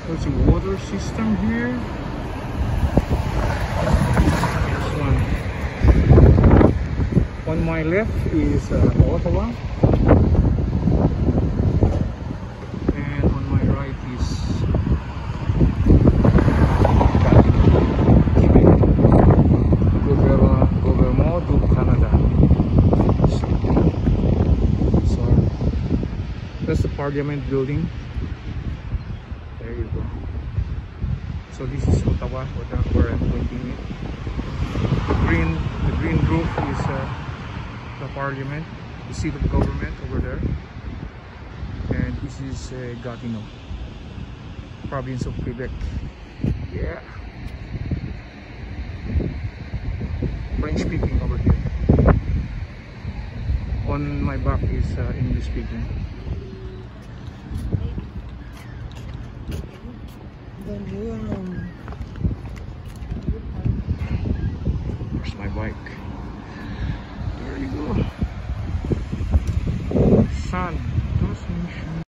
There's a water system here. This one. On my left is Ottawa. And on my right is Gatinue, Gouvernement du Canada. So that's the Parliament building. There you go. So this is Ottawa, where I'm pointing it. The green roof is the Parliament, the seat of government over there. And this is Gatinue, province of Quebec. Yeah. French speaking over here. On my back is English speaking. Where's my bike? There you go. Sun.